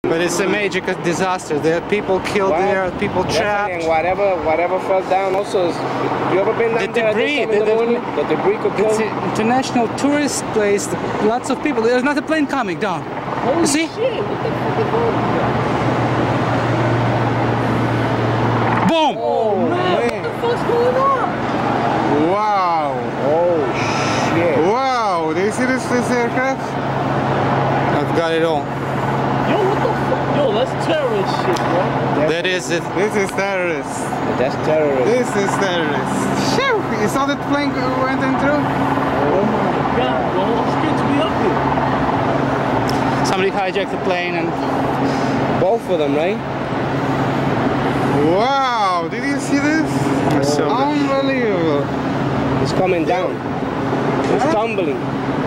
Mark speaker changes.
Speaker 1: But it's a major disaster. There are people killed there, people trapped.
Speaker 2: And whatever fell down also is, you ever been down there
Speaker 1: debris,
Speaker 2: at this time in the morning? The debris could kill.
Speaker 1: It's an international tourist place. Lots of people. There's not a plane coming down.
Speaker 2: Holy
Speaker 1: you see?
Speaker 2: Shit, what the fuck is wrong with that?
Speaker 1: Boom!
Speaker 2: Oh man, what the fuck's going on?
Speaker 1: Wow!
Speaker 2: Oh shit!
Speaker 1: Wow! Do you see this aircraft? I've got it all.
Speaker 2: Yo, what the fuck? Yo, that's terrorist shit, bro.
Speaker 1: That is it. This is terrorist.
Speaker 2: That's terrorist.
Speaker 1: This is terrorist. Shoo! You saw that plane went in through?
Speaker 2: Oh my god, bro. I'm scared to be up here.
Speaker 1: Somebody hijacked the plane and...
Speaker 2: Both of them, right?
Speaker 1: Wow! Did you see this? Unbelievable.
Speaker 2: It's coming down. It's tumbling.